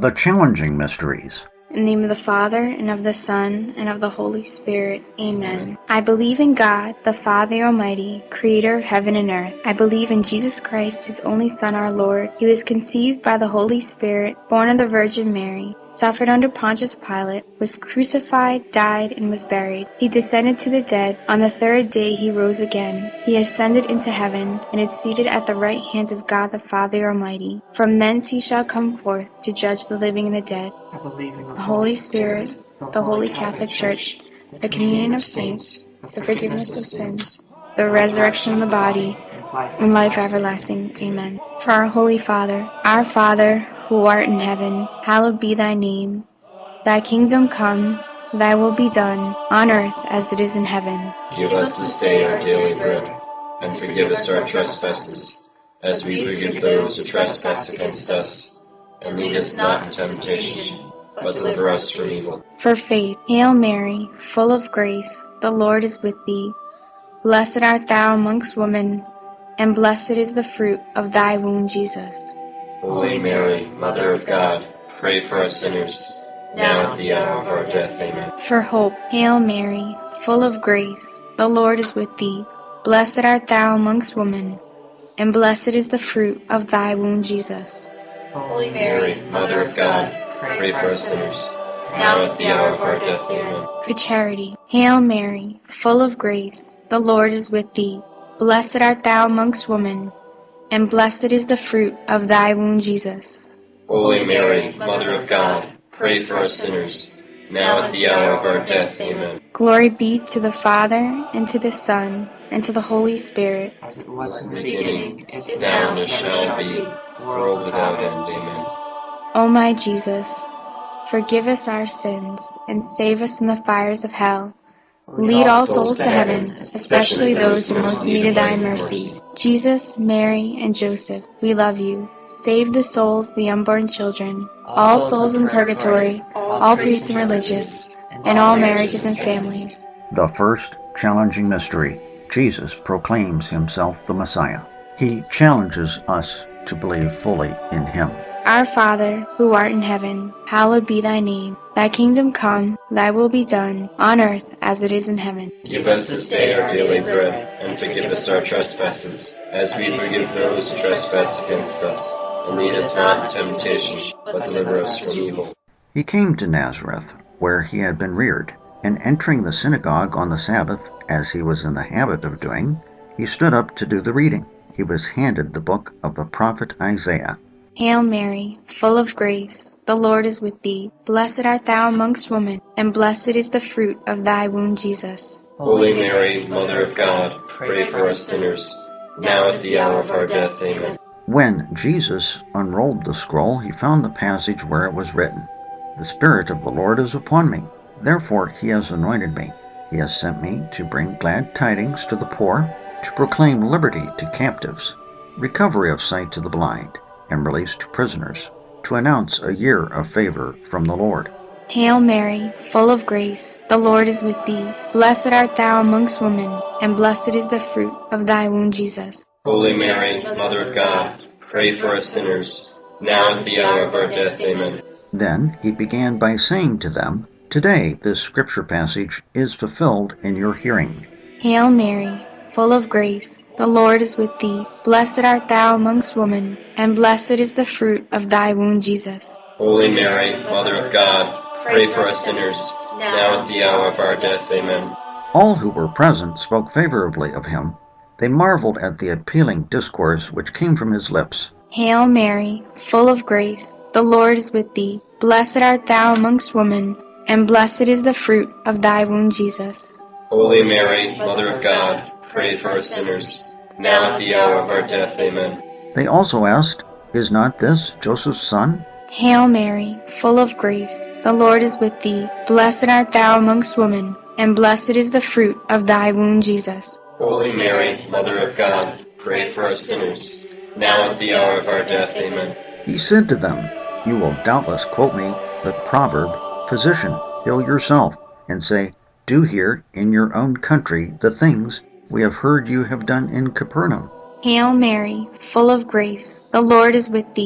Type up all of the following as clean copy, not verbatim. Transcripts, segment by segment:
The challenging mysteries. In the name of the Father, and of the Son, and of the Holy Spirit. Amen. I believe in God, the Father Almighty, creator of heaven and earth. I believe in Jesus Christ, his only Son, our Lord. He was conceived by the Holy Spirit, born of the Virgin Mary, suffered under Pontius Pilate, was crucified, died, and was buried. He descended to the dead. On the third day he rose again. He ascended into heaven, and is seated at the right hand of God the Father Almighty. From thence he shall come forth to judge the living and the dead. I believe in The Holy Spirit, the Holy Catholic Church, the communion of saints, the forgiveness of sins, the resurrection of the body, and life everlasting. Amen. For our Holy Father, our Father, who art in heaven, hallowed be thy name. Thy kingdom come, thy will be done, on earth as it is in heaven. Give us this day our daily bread, and forgive us our trespasses, as we forgive those who trespass against us. And lead us not into temptation, but deliver us from evil. For faith, Hail Mary, full of grace, the Lord is with thee. Blessed art thou amongst women, and blessed is the fruit of thy womb, Jesus. Holy Mary, Mother of God, pray for us sinners, now at the hour of our death. Amen. For hope, Hail Mary, full of grace, the Lord is with thee. Blessed art thou amongst women, and blessed is the fruit of thy womb, Jesus. Holy Mary, Mother of God, pray for us sinners, now at the hour of our death. Amen. For charity, Hail Mary, full of grace, the Lord is with thee. Blessed art thou amongst women, and blessed is the fruit of thy womb, Jesus. Holy Mary, Mother of God, pray for us sinners, now at the hour of our death. Amen. Glory be to the Father, and to the Son, and to the Holy Spirit. as it was In the beginning, is now, and shall be, world without end. Amen. O my Jesus, forgive us our sins, and save us from the fires of hell. Lead all souls to heaven, especially those who most need thy mercy. Jesus, Mary, and Joseph, we love you. Save the souls of the unborn children, all souls in purgatory, all priests and religious, and all marriages and families. The first challenging mystery. Jesus proclaims himself the Messiah. He challenges us to believe fully in him. Our Father, who art in heaven, hallowed be thy name. Thy kingdom come, thy will be done, on earth as it is in heaven. Give us this day our daily bread, and forgive us our trespasses, as we forgive those who trespass against us. And lead us not into temptation, but deliver us from evil. He came to Nazareth, where he had been reared, and entering the synagogue on the Sabbath, as he was in the habit of doing, he stood up to do the reading. He was handed the book of the prophet Isaiah. Hail Mary, full of grace, the Lord is with thee. Blessed art thou amongst women, and blessed is the fruit of thy womb, Jesus. Holy Mary, Mother of God, pray for us sinners, now at the hour of our death. Amen. When Jesus unrolled the scroll, he found the passage where it was written, "The Spirit of the Lord is upon me. Therefore he has anointed me. He has sent me to bring glad tidings to the poor, to proclaim liberty to captives, recovery of sight to the blind, and release to prisoners, to announce a year of favor from the Lord." Hail Mary, full of grace, the Lord is with thee. Blessed art thou amongst women, and blessed is the fruit of thy womb, Jesus. Holy Mary, Mother of God, pray for us sinners, now at the hour of our death. Amen. Then he began by saying to them, "Today this scripture passage is fulfilled in your hearing." Hail Mary, full of grace, the Lord is with thee. Blessed art thou amongst women, and blessed is the fruit of thy womb, Jesus. Holy Mary, Mother of God, pray for us sinners, now at the hour of our death. Amen. All who were present spoke favorably of him. They marveled at the appealing discourse which came from his lips. Hail Mary, full of grace, the Lord is with thee. Blessed art thou amongst women, and blessed is the fruit of thy womb, Jesus. Holy Mary, Mother of God, pray for us sinners, now at the hour of our death. Amen. They also asked, "Is not this Joseph's son?" Hail Mary, full of grace, the Lord is with thee. Blessed art thou amongst women, and blessed is the fruit of thy womb, Jesus. Holy Mary, Mother of God, pray for us sinners, now at the hour of our death. Amen. He said to them, "You will doubtless quote me the proverb, 'Physician, heal yourself,' and say, 'Do here in your own country the things we have heard you have done in Capernaum.'" Hail Mary, full of grace, the Lord is with thee.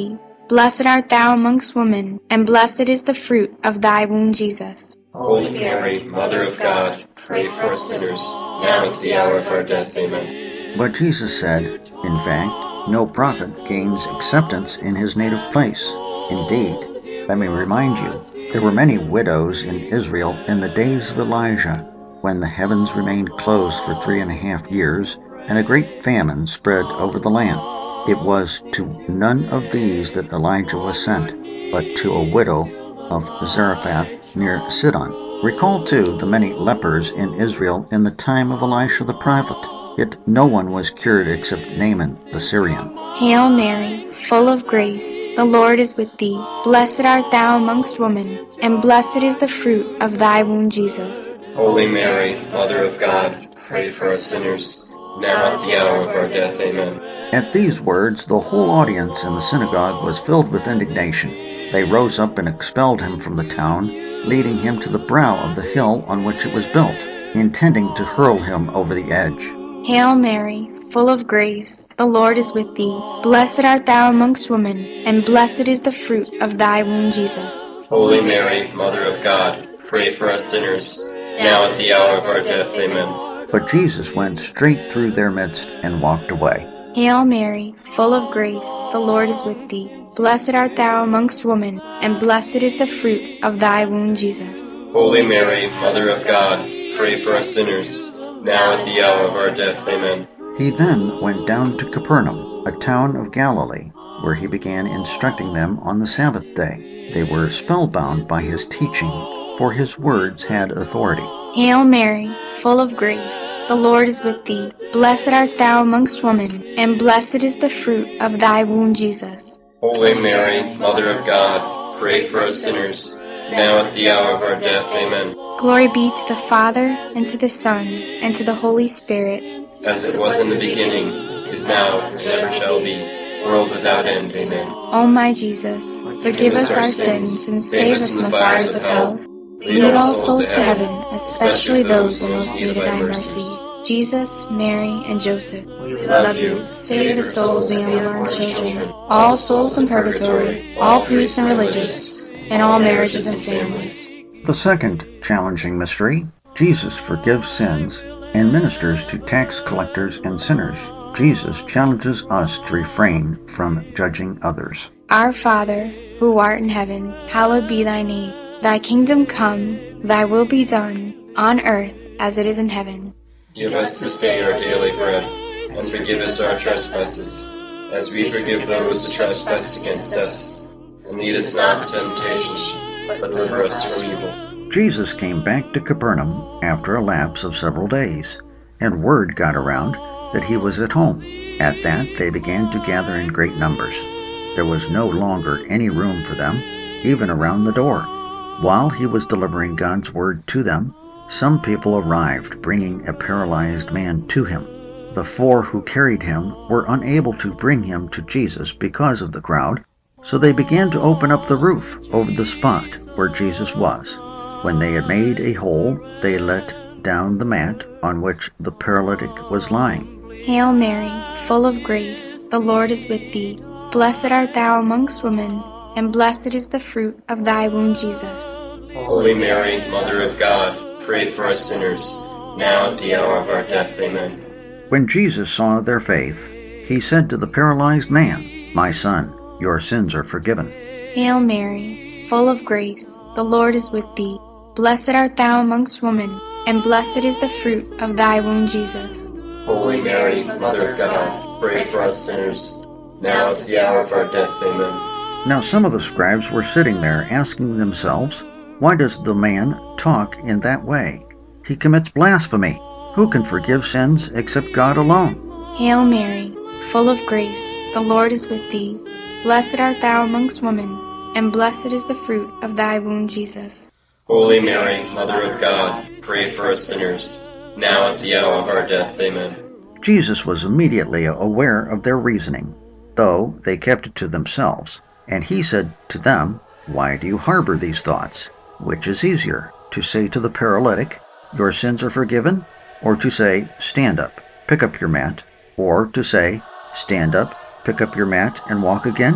Blessed art thou amongst women, and blessed is the fruit of thy womb, Jesus. Holy Mary, Mother of God, pray for us sinners, now and at the hour of our death. Amen. But Jesus said, in fact, no prophet gains acceptance in his native place. Indeed, let me remind you, there were many widows in Israel in the days of Elijah, when the heavens remained closed for 3.5 years, and a great famine spread over the land. It was to none of these that Elijah was sent, but to a widow of Zarephath near Sidon. Recall, too, the many lepers in Israel in the time of Elisha the prophet. Yet no one was cured except Naaman the Syrian. Hail Mary, full of grace, the Lord is with thee. Blessed art thou amongst women, and blessed is the fruit of thy womb, Jesus. Holy Mary, Mother of God, pray for us sinners, now at the hour of our death. Amen. At these words, the whole audience in the synagogue was filled with indignation. They rose up and expelled him from the town, leading him to the brow of the hill on which it was built, intending to hurl him over the edge. Hail Mary, full of grace, the Lord is with thee. Blessed art thou amongst women, and blessed is the fruit of thy womb, Jesus. Holy Mary, Mother of God, pray for us sinners, now at the hour of our death. Amen. But Jesus went straight through their midst and walked away. Hail Mary, full of grace, the Lord is with thee. Blessed art thou amongst women, and blessed is the fruit of thy womb, Jesus. Holy Mary, Mother of God, pray for us sinners, now at the hour of our death. Amen. He then went down to Capernaum, a town of Galilee, where he began instructing them on the Sabbath day. They were spellbound by his teaching, for his words had authority. Hail Mary, full of grace, the Lord is with thee. Blessed art thou amongst women, and blessed is the fruit of thy womb, Jesus. Holy Mary, Mother of God, pray for us sinners, now at the hour of our death. Amen. Glory be to the Father, and to the Son, and to the Holy Spirit. As it was in the beginning, is now, and ever shall be, world without end. Amen. O my Jesus, forgive us our sins, and save us from the fires of hell. Lead all souls to heaven, especially those in most need of thy mercy. Jesus, Mary, and Joseph, we love you. Save the souls of the unborn children, all souls in purgatory, all priests and religious, and all marriages and families. The second challenging mystery, Jesus forgives sins and ministers to tax collectors and sinners. Jesus challenges us to refrain from judging others. Our Father, who art in heaven, hallowed be thy name. Thy kingdom come, thy will be done, on earth as it is in heaven. Give us this day our daily bread, and forgive us our trespasses, as we forgive those who trespass against us. And lead us not into temptation, but deliver us from evil. Jesus came back to Capernaum after a lapse of several days, and word got around that he was at home. At that, they began to gather in great numbers. There was no longer any room for them, even around the door. While he was delivering God's word to them, some people arrived, bringing a paralyzed man to him. The 4 who carried him were unable to bring him to Jesus because of the crowd, so they began to open up the roof over the spot where Jesus was. When they had made a hole, they let down the mat on which the paralytic was lying. Hail Mary, full of grace, the Lord is with thee. Blessed art thou amongst women, and blessed is the fruit of thy womb, Jesus. Holy Mary, Mother of God, pray for us sinners, now at the hour of our death. Amen. When Jesus saw their faith, he said to the paralyzed man, "My son, your sins are forgiven." Hail Mary, full of grace, the Lord is with thee. Blessed art thou amongst women, and blessed is the fruit of thy womb, Jesus. Holy Mary, Mother of God, pray for us sinners, now at the hour of our death. Amen. Now some of the scribes were sitting there asking themselves, "Why does the man talk in that way? He commits blasphemy. Who can forgive sins except God alone?" Hail Mary, full of grace, the Lord is with thee. Blessed art thou amongst women, and blessed is the fruit of thy womb, Jesus. Holy Mary, Mother of God, pray for us sinners, now at the hour of our death. Amen. Jesus was immediately aware of their reasoning, though they kept it to themselves. And he said to them, "Why do you harbor these thoughts? Which is easier, to say to the paralytic, 'Your sins are forgiven,' or to say, 'Stand up, pick up your mat,' or to say, 'Stand up, pick up your mat, and walk again'?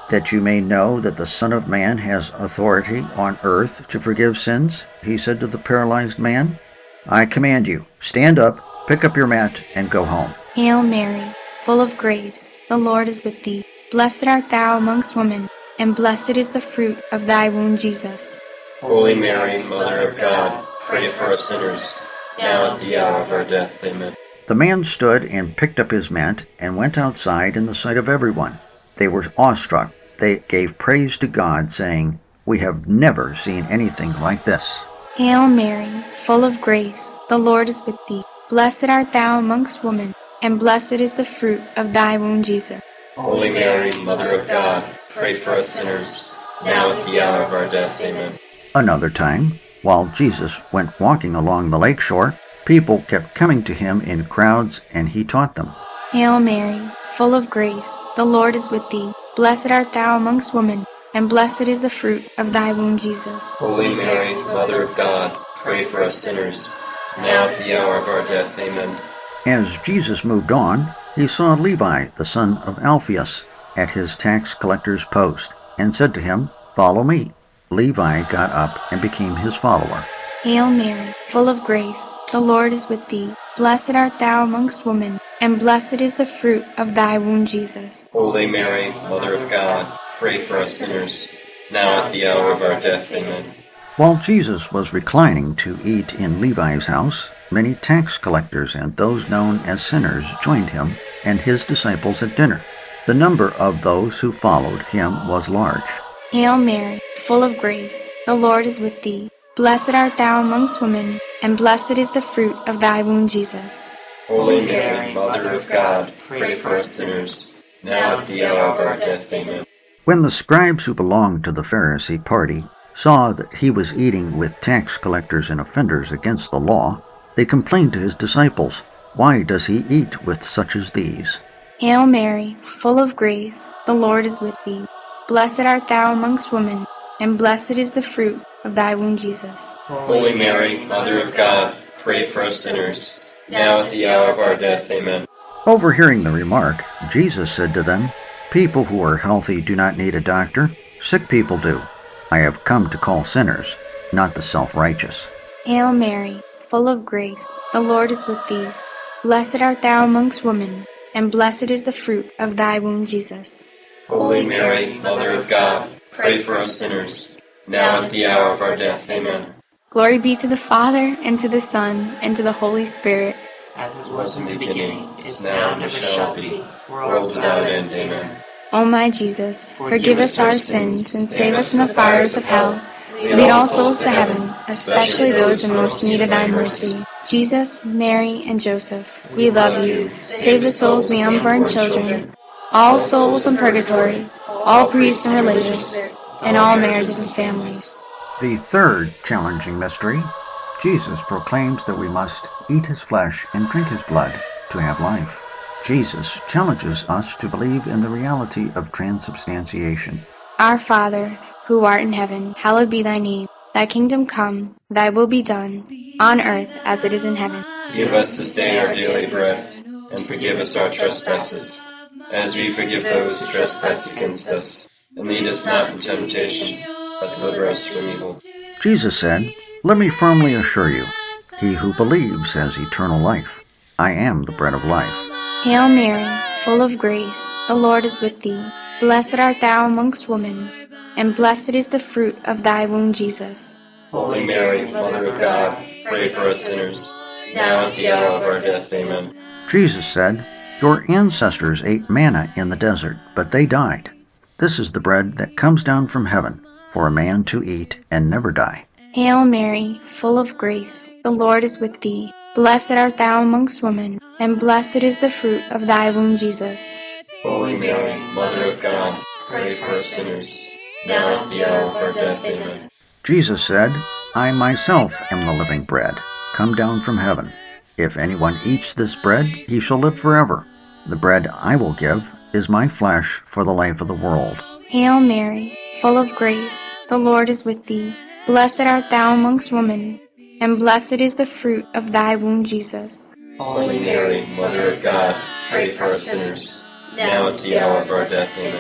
That you may know that the Son of Man has authority on earth to forgive sins, he said to the paralyzed man. I command you, stand up, pick up your mat, and go home. Hail Mary, full of grace, the Lord is with thee. Blessed art thou amongst women, and blessed is the fruit of thy womb, Jesus. Holy Mary, Mother of God, pray for us sinners, now at the hour of our death. Amen. The man stood and picked up his mat and went outside in the sight of everyone. They were awestruck. They gave praise to God, saying, We have never seen anything like this. Hail Mary, full of grace, the Lord is with thee. Blessed art thou amongst women, and blessed is the fruit of thy womb, Jesus. Holy Mary, Mother of God, pray for us sinners, now at the hour of our death. Amen. Another time, while Jesus went walking along the lake shore, people kept coming to him in crowds, and he taught them. Hail Mary, full of grace, the Lord is with thee. Blessed art thou amongst women, and blessed is the fruit of thy womb, Jesus. Holy Mary, Mother of God, pray for us sinners, now at the hour of our death. Amen. As Jesus moved on, he saw Levi, the son of Alphaeus, at his tax collector's post, and said to him, Follow me. Levi got up and became his follower. Hail Mary, full of grace, the Lord is with thee. Blessed art thou amongst women, and blessed is the fruit of thy womb, Jesus. Holy Mary, Mother of God, pray for us sinners, now at the hour of our death. Amen. While Jesus was reclining to eat in Levi's house, many tax collectors and those known as sinners joined him and his disciples at dinner. The number of those who followed him was large. Hail Mary, full of grace, the Lord is with thee. Blessed art thou amongst women, and blessed is the fruit of thy womb, Jesus. Holy Mary, Mother of God, pray for us sinners, now at the hour of our death. Amen. When the scribes who belonged to the Pharisee party saw that he was eating with tax collectors and offenders against the law, they complained to his disciples, Why does he eat with such as these? Hail Mary, full of grace, the Lord is with thee. Blessed art thou amongst women, and blessed is the fruit of thy womb, Jesus. Holy Mary, Mother of God, pray for us sinners, now at the hour of our death. Amen. Overhearing the remark, Jesus said to them, People who are healthy do not need a doctor, sick people do. I have come to call sinners, not the self-righteous. Hail Mary, full of grace, the Lord is with thee. Blessed art thou amongst women, and blessed is the fruit of thy womb, Jesus. Holy Mary, Mother of God, pray for us sinners, now at the hour of our death. Amen. Glory be to the Father, and to the Son, and to the Holy Spirit. As it was in the beginning, is now, and ever shall be, world without end. Amen. O my Jesus, forgive us our sins, and save us from the fires of hell. Lead all souls to heaven, especially those in most need of thy mercy. Jesus, Mary, and Joseph, we love you. Save the souls of the unborn children, all souls in purgatory, all priests and religious, and all marriages and families. The third challenging mystery, Jesus proclaims that we must eat his flesh and drink his blood to have life. Jesus challenges us to believe in the reality of transubstantiation. Our Father, who art in heaven, hallowed be thy name. Thy kingdom come, thy will be done, on earth as it is in heaven. Give us this day our daily bread, and forgive us our trespasses, as we forgive those who trespass against us. And lead us not into temptation, but deliver us from evil. Jesus said, Let me firmly assure you, he who believes has eternal life. I am the bread of life. Hail Mary, full of grace, the Lord is with thee. Blessed art thou amongst women, and blessed is the fruit of thy womb, Jesus. Holy Mary, Mother of God, pray for us sinners, now at the hour of our death. Amen. Jesus said, Your ancestors ate manna in the desert, but they died. This is the bread that comes down from heaven, for a man to eat and never die. Hail Mary, full of grace, the Lord is with thee. Blessed art thou amongst women, and blessed is the fruit of thy womb, Jesus. Holy Mary, Mother of God, pray for us sinners, now at the hour of our death. Amen. Jesus said, I myself am the living bread, come down from heaven. If anyone eats this bread, he shall live forever. The bread I will give is my flesh for the life of the world. Hail Mary, full of grace, the Lord is with thee. Blessed art thou amongst women, and blessed is the fruit of thy womb, Jesus. Holy Mary, Mother of God, pray for us sinners, now at the hour of our death. Amen.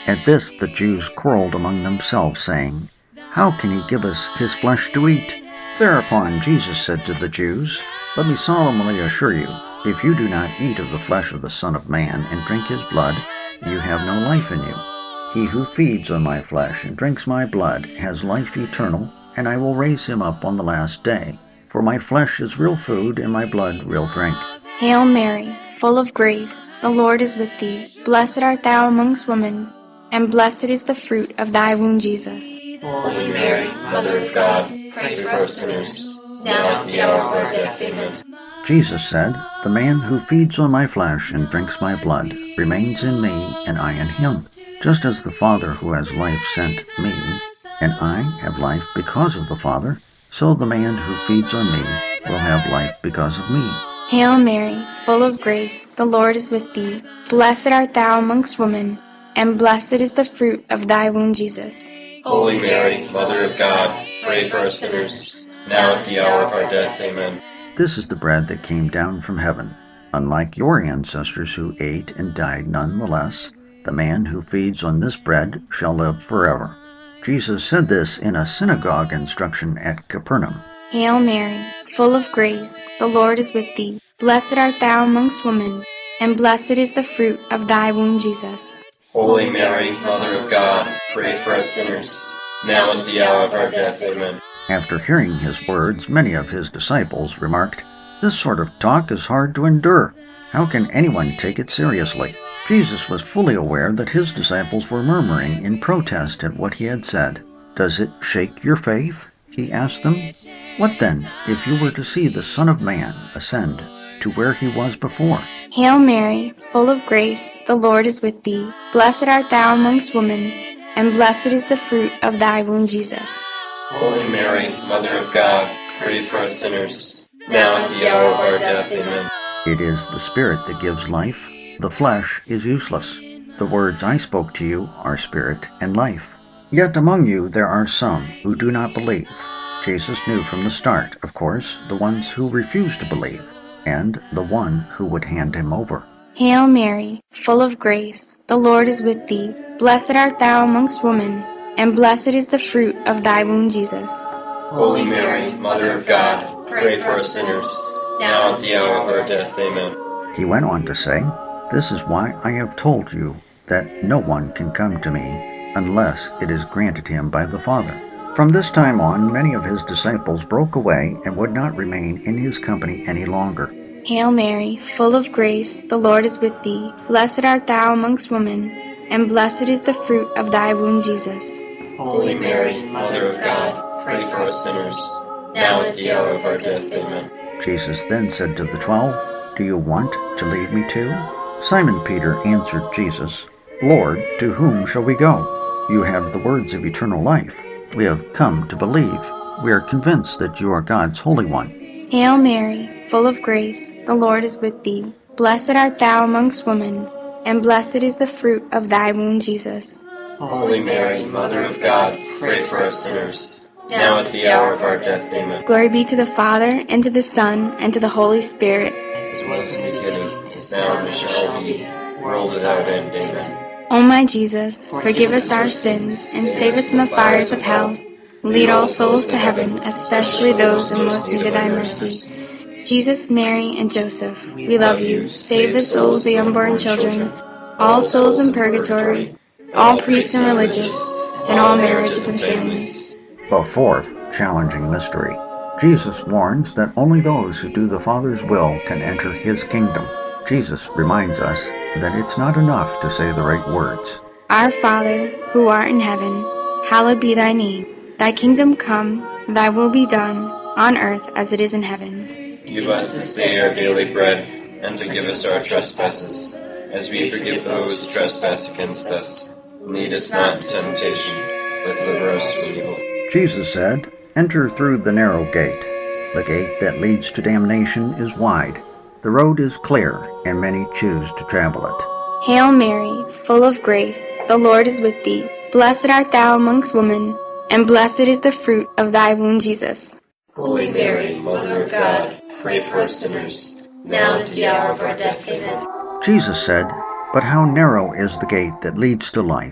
At this the Jews quarreled among themselves, saying, "How can he give us his flesh to eat?" Thereupon Jesus said to the Jews, "Let me solemnly assure you, if you do not eat of the flesh of the Son of Man and drink his blood, you have no life in you. He who feeds on my flesh and drinks my blood has life eternal, and I will raise him up on the last day. For my flesh is real food, and my blood real drink." Hail Mary, full of grace, the Lord is with thee. Blessed art thou amongst women, and blessed is the fruit of thy womb, Jesus. Holy Mary, Mother of God, pray for us sinners, now at the hour of our death. Amen. Jesus said, "The man who feeds on my flesh and drinks my blood remains in me, and I in him. Just as the Father who has life sent me, and I have life because of the Father, so the man who feeds on me will have life because of me." Hail Mary, full of grace, the Lord is with thee. Blessed art thou amongst women, and blessed is the fruit of thy womb, Jesus. Holy Mary, Mother of God, pray for us sinners, now at the hour of our death. Amen. This is the bread that came down from heaven. Unlike your ancestors who ate and died nonetheless, the man who feeds on this bread shall live forever. Jesus said this in a synagogue instruction at Capernaum. Hail Mary, full of grace, the Lord is with thee. Blessed art thou amongst women, and blessed is the fruit of thy womb, Jesus. Holy Mary, Mother of God, pray for us sinners, now at the hour of our death. Amen. After hearing his words, many of his disciples remarked, "This sort of talk is hard to endure. How can anyone take it seriously?" Jesus was fully aware that his disciples were murmuring in protest at what he had said. "Does it shake your faith?" he asked them. "What then, if you were to see the Son of Man ascend to where he was before?" Hail Mary, full of grace, the Lord is with thee. Blessed art thou amongst women, and blessed is the fruit of thy womb, Jesus. Holy Mary, Mother of God, pray for us sinners, now at the hour of our death. Amen. It is the Spirit that gives life. The flesh is useless. The words I spoke to you are spirit and life. Yet among you there are some who do not believe. Jesus knew from the start, of course, the ones who refused to believe, and the one who would hand him over. Hail Mary, full of grace, the Lord is with thee. Blessed art thou amongst women, and blessed is the fruit of thy womb, Jesus. Holy Mary, Mother of God, pray for us sinners, now at the hour of our death. Amen. He went on to say, "This is why I have told you that no one can come to me unless it is granted him by the Father." From this time on, many of his disciples broke away and would not remain in his company any longer. Hail Mary, full of grace, the Lord is with thee. Blessed art thou amongst women, and blessed is the fruit of thy womb, Jesus. Holy Mary, Mother of God, pray for us sinners, now at the hour of our death. Amen. Jesus then said to the 12, "Do you want to lead me too?" Simon Peter answered Jesus, "Lord, to whom shall we go? You have the words of eternal life. We have come to believe. We are convinced that you are God's Holy One." Hail Mary, full of grace, the Lord is with thee. Blessed art thou amongst women, and blessed is the fruit of thy womb, Jesus. Holy Mary, Mother of God, pray for us sinners, now at the hour of our death. Amen. Glory be to the Father, and to the Son, and to the Holy Spirit. As it was in the beginning, is now, and shall be, world without end. Amen. O my Jesus, forgive us our sins, and save us from the fires of hell. Lead all souls to heaven, especially those in most need of thy mercy. Jesus, Mary, and Joseph, we love you. Save the souls of the unborn children, all souls in purgatory, all priests and religious, and all marriages and families. The fourth challenging mystery. Jesus warns that only those who do the Father's will can enter his kingdom. Jesus reminds us that it's not enough to say the right words. Our Father, who art in heaven, hallowed be thy name. Thy kingdom come, thy will be done, on earth as it is in heaven. Give us this day our daily bread, and forgive us our trespasses, as we forgive those who trespass against us. Lead us not into temptation, but deliver us from evil. Jesus said, "Enter through the narrow gate. The gate that leads to damnation is wide. The road is clear, and many choose to travel it." Hail Mary, full of grace, the Lord is with thee. Blessed art thou amongst women, and blessed is the fruit of thy womb, Jesus. Holy Mary, Mother of God, pray for us sinners, now and at the hour of our death. Amen. Jesus said, "But how narrow is the gate that leads to life,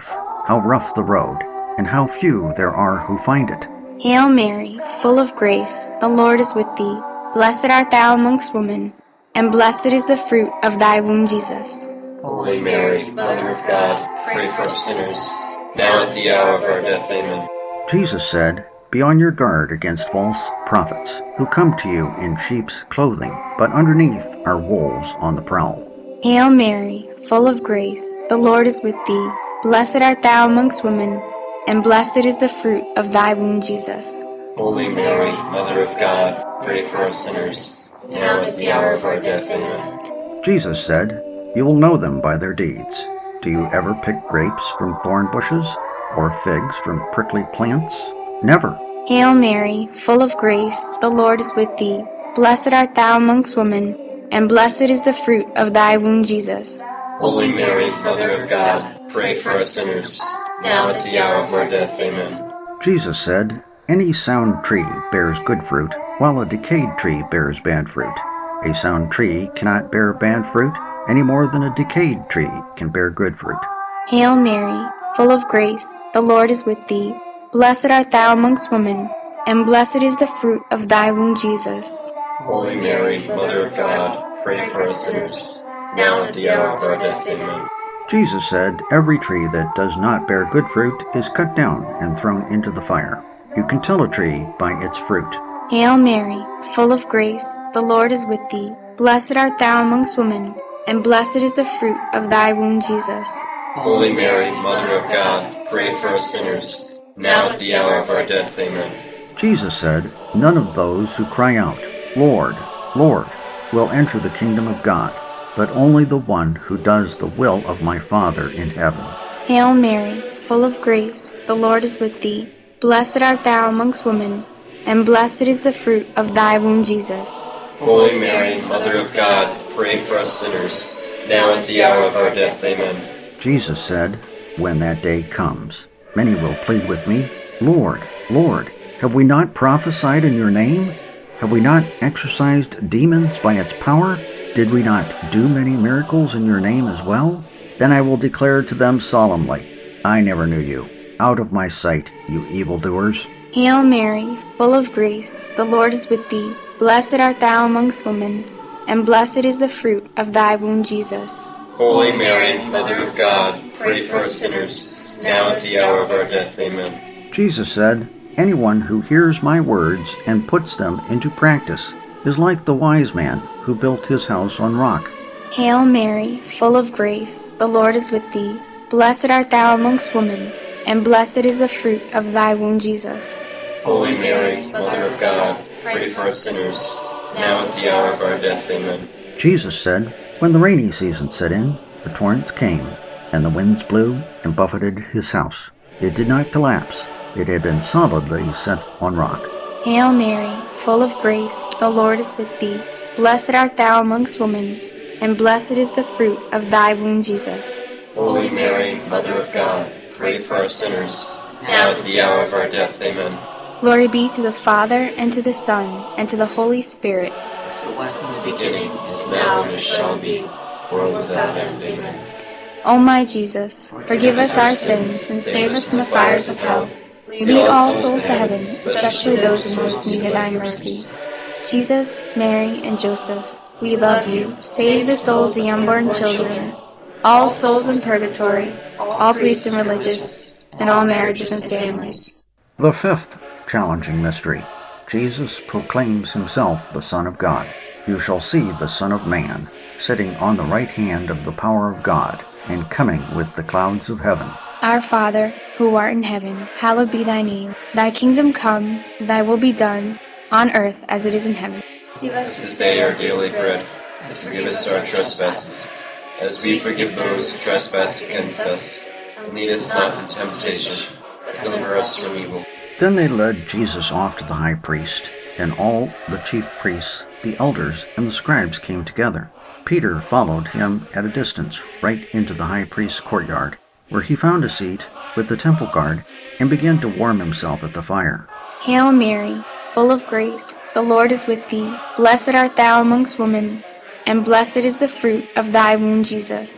how rough the road, and how few there are who find it. Hail Mary, full of grace, the Lord is with thee. Blessed art thou amongst women, and blessed is the fruit of thy womb, Jesus. Holy Mary, Mother of God, pray for us sinners, now at the hour of our death. Amen. Jesus said, "Be on your guard against false prophets, who come to you in sheep's clothing, but underneath are wolves on the prowl." Hail Mary, full of grace, the Lord is with thee. Blessed art thou amongst women, and blessed is the fruit of thy womb, Jesus. Holy Mary, Mother of God, pray for us sinners, now at the hour of our death. Amen. Jesus said, "You will know them by their deeds. Do you ever pick grapes from thorn bushes, or figs from prickly plants? Never." Hail Mary, full of grace, the Lord is with thee. Blessed art thou amongst women, and blessed is the fruit of thy womb, Jesus. Holy Mary, Mother of God, pray for us sinners, now at the hour of our death. Amen. Jesus said, "Any sound tree bears good fruit, while a decayed tree bears bad fruit. A sound tree cannot bear bad fruit, any more than a decayed tree can bear good fruit." Hail Mary, full of grace, the Lord is with thee. Blessed art thou amongst women, and blessed is the fruit of thy womb, Jesus. Holy Mary, Mother of God, pray for us sinners, now at the hour of our death. Amen. Jesus said, "Every tree that does not bear good fruit is cut down and thrown into the fire. You can tell a tree by its fruit." Hail Mary, full of grace, the Lord is with thee. Blessed art thou amongst women, and blessed is the fruit of thy womb, Jesus. Holy Mary, Mother of God, pray for us sinners, now at the hour of our death. Amen. Jesus said, "None of those who cry out, 'Lord, Lord,' will enter the kingdom of God, but only the one who does the will of my Father in heaven." Hail Mary, full of grace, the Lord is with thee. Blessed art thou amongst women, and blessed is the fruit of thy womb, Jesus. Holy Mary, Mother of God, pray for us sinners, now at the hour of our death. Amen. Jesus said, "When that day comes, many will plead with me, 'Lord, Lord, have we not prophesied in your name? Have we not exorcised demons by its power? Did we not do many miracles in your name as well?' Then I will declare to them solemnly, 'I never knew you. Out of my sight, you evildoers.'" Hail Mary, full of grace, the Lord is with thee. Blessed art thou amongst women, and blessed is the fruit of thy womb, Jesus. Holy Mary, Mother of God, pray for us sinners, now at the hour of our death. Amen. Jesus said, "Anyone who hears my words and puts them into practice is like the wise man who built his house on rock." Hail Mary, full of grace, the Lord is with thee. Blessed art thou amongst women, and blessed is the fruit of thy womb, Jesus. Holy Mary, Mother of God, pray for us sinners, now at the hour of our death. Amen. Jesus said, "When the rainy season set in, the torrents came, and the winds blew and buffeted his house. It did not collapse. It had been solidly set on rock." Hail Mary, full of grace, the Lord is with thee. Blessed art thou amongst women, and blessed is the fruit of thy womb, Jesus. Holy Mary, Mother of God, pray for us sinners, now at the hour of our death. Amen. Glory be to the Father, and to the Son, and to the Holy Spirit. As it was in the beginning, is now, and shall be, world without end. Amen. O my Jesus, forgive us our sins, and save us from the fires of hell. Lead all souls to heaven, especially those in most need of thy mercy. Jesus, Mary, and Joseph, we love you. Save the souls of the unborn children, all souls in purgatory, all priests and religious, and all marriages and families. The fifth challenging mystery. Jesus proclaims himself the Son of God. "You shall see the Son of Man sitting on the right hand of the power of God, and coming with the clouds of heaven." Our Father, who art in heaven, hallowed be thy name. Thy kingdom come, thy will be done, on earth as it is in heaven. Give us this day our daily bread, and forgive us our trespasses, as we forgive those who trespass against us. And lead us not into temptation, but deliver us from evil. Then they led Jesus off to the high priest, and all the chief priests, the elders, and the scribes came together. Peter followed him at a distance, right into the high priest's courtyard, where he found a seat with the temple guard, and began to warm himself at the fire. Hail Mary, full of grace, the Lord is with thee. Blessed art thou amongst women, and blessed is the fruit of thy womb, Jesus.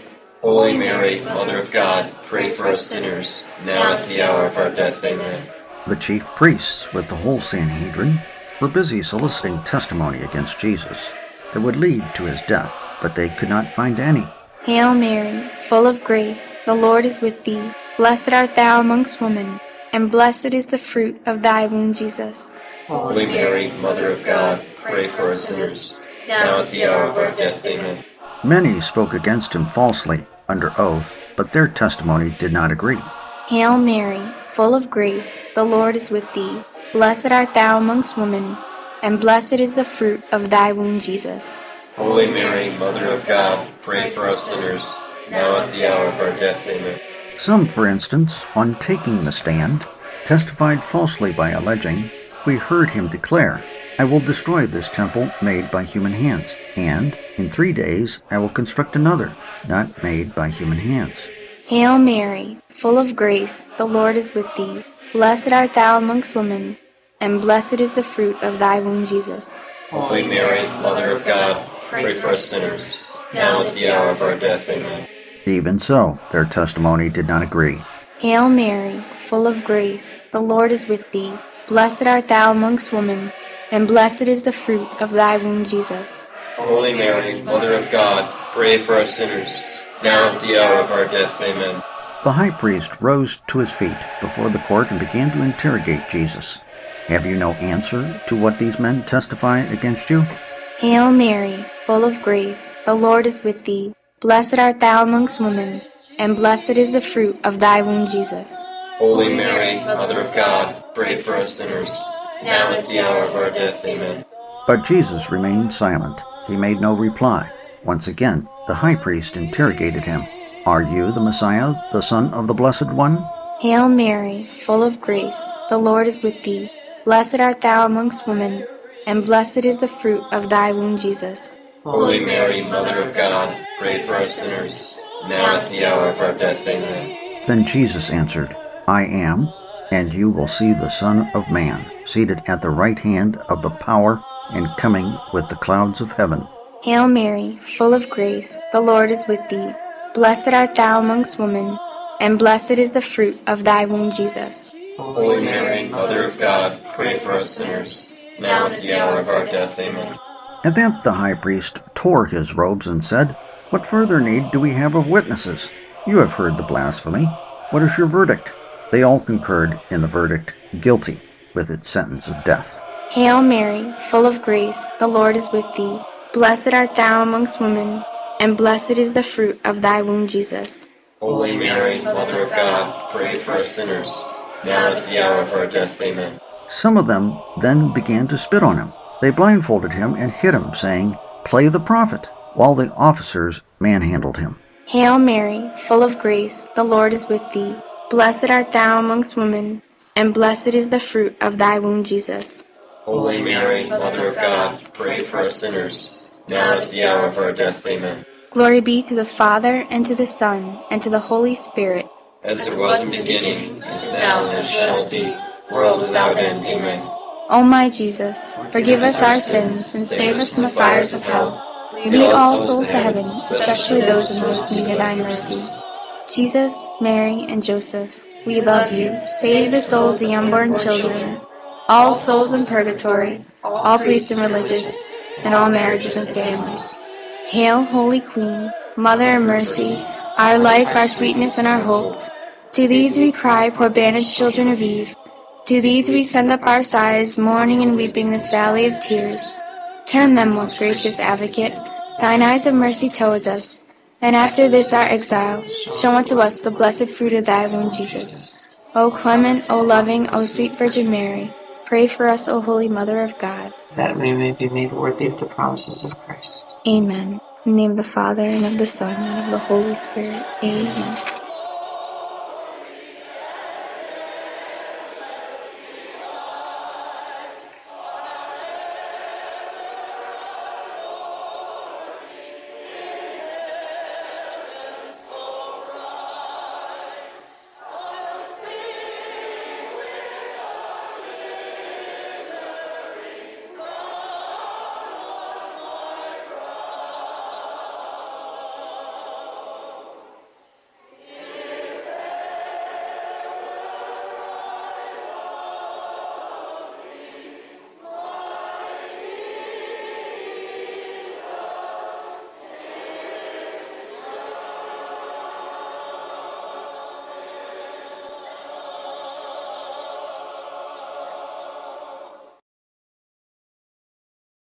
Holy Mary, Mother of God, pray for us sinners, now at the hour of our death. Amen. The chief priests, with the whole Sanhedrin, were busy soliciting testimony against Jesus that would lead to his death, but they could not find any. Hail Mary, full of grace, the Lord is with thee. Blessed art thou amongst women, and blessed is the fruit of thy womb, Jesus. Holy Mary, Mother of God, pray for us sinners, now at the hour of our death. Amen. Many spoke against him falsely under oath, but their testimony did not agree. Hail Mary, full of grace, the Lord is with thee. Blessed art thou amongst women, and blessed is the fruit of thy womb, Jesus. Holy Mary, Mother of God, pray for us sinners, now at the hour of our death. Amen. Some, for instance, on taking the stand, testified falsely by alleging, "We heard him declare, I will destroy this temple made by human hands, and in 3 days I will construct another, not made by human hands." Hail Mary, full of grace, the Lord is with thee. Blessed art thou amongst women, and blessed is the fruit of thy womb, Jesus. Holy Mary, Mother of God, pray for us sinners, now at the hour of our death. Amen. Even so, their testimony did not agree. Hail Mary, full of grace, the Lord is with thee. Blessed art thou amongst women, and blessed is the fruit of thy womb, Jesus. Holy Mary, Mother of God, pray for us sinners, now at the hour of our death. Amen. The high priest rose to his feet before the court and began to interrogate Jesus. "Have you no answer to what these men testify against you?" Hail Mary, full of grace, the Lord is with thee. Blessed art thou amongst women, and blessed is the fruit of thy womb, Jesus. Holy Mary, Mother of God, pray for us sinners, now at the hour of our death. Amen. But Jesus remained silent. He made no reply. Once again, the high priest interrogated him. "Are you the Messiah, the Son of the Blessed One?" Hail Mary, full of grace, the Lord is with thee. Blessed art thou amongst women, and blessed is the fruit of thy womb, Jesus. Holy Mary, Mother of God, pray for us sinners, now at the hour of our death. Amen. Then Jesus answered, "I am, and you will see the Son of Man, seated at the right hand of the power and coming with the clouds of heaven." Hail Mary, full of grace, the Lord is with thee. Blessed art thou amongst women, and blessed is the fruit of thy womb, Jesus. Holy Mary, Mother of God, pray for us sinners, now at the hour of our death. Amen. At that the high priest tore his robes and said, "What further need do we have of witnesses? You have heard the blasphemy. What is your verdict?" They all concurred in the verdict, guilty, with its sentence of death. Hail Mary, full of grace, the Lord is with thee. Blessed art thou amongst women, and blessed is the fruit of thy womb, Jesus. Holy Mary, Mother of God, pray for us sinners, now at the hour of our death. Amen. Some of them then began to spit on him. They blindfolded him and hit him, saying, "Play the prophet," while the officers manhandled him. Hail Mary, full of grace, the Lord is with thee. Blessed art thou amongst women, and blessed is the fruit of thy womb, Jesus. Holy Mary, Mother of God, pray for us sinners, now at the hour of our death. Amen. Glory be to the Father, and to the Son, and to the Holy Spirit. As it was in the beginning, is now, and as shall be, world without end. Amen. O my Jesus, forgive us our sins, and save us from the fires of hell. Lead all souls to heaven, especially those in most need of thy mercy. Jesus, Mary, and Joseph, we love you. Save the souls of the unborn children, all souls in purgatory, all priests and religious, and all marriages and families. Hail, Holy Queen, Mother of Mercy, our life, our sweetness, and our hope. To thee do we cry, poor banished children of Eve. To thee do we send up our sighs, mourning and weeping in this valley of tears. Turn them, most gracious Advocate, thine eyes of mercy towards us, and after this our exile, show unto us the blessed fruit of thy womb, Jesus. O clement, O loving, O sweet Virgin Mary, pray for us, O Holy Mother of God, that we may be made worthy of the promises of Christ. Amen. In the name of the Father, and of the Son, and of the Holy Spirit. Amen.